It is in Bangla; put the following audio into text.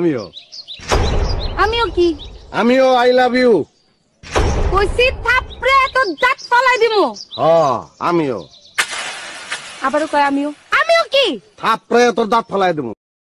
আমিও আমিও কি আমিও আই লাভ ইউ। কইছি থাপড়ে তোর দাঁত ফলাই দিমু। আমিও আবারও কয় আমিও কি থাপড়ে তোর দাঁত ফলাই দেবো।